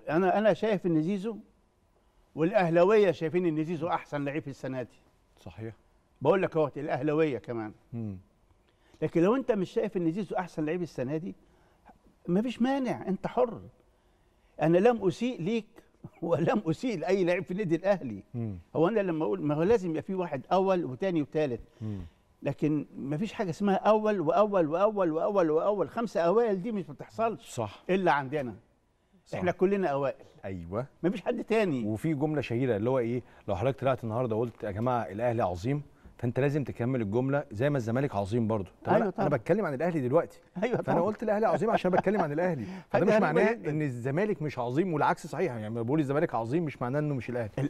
انا شايف ان زيزو والاهلاويه شايفين ان زيزو احسن لعيب في السنه دي. صحيح. بقول لك اهوت الاهلاويه كمان. مم. لكن لو انت مش شايف ان زيزو احسن لعيب السنه دي مفيش مانع، انت حر. انا لم اسيء ليك ولم اسيء لاي لاعب في النادي الاهلي. هو انا لما اقول ما هو لازم يبقى في واحد اول وثاني وثالث، لكن مفيش حاجه اسمها اول واول واول واول واول. 5 اوائل دي مش بتحصلش صح الا عندنا. صح. احنا كلنا اوائل، ايوه. مفيش حد تاني. وفي جمله شهيره اللي هو ايه، لو حضرتك طلعت النهارده وقلت يا جماعه الاهلي عظيم، فانت لازم تكمل الجمله زي ما الزمالك عظيم برضه. أيوة انا بتكلم عن الاهلي دلوقتي. ايوه فانا قلت الاهلي عظيم عشان بتكلم عن الاهلي، فده مش معناه ان الزمالك مش عظيم، والعكس صحيح. يعني بقول الزمالك عظيم مش معناه انه مش الاهلي.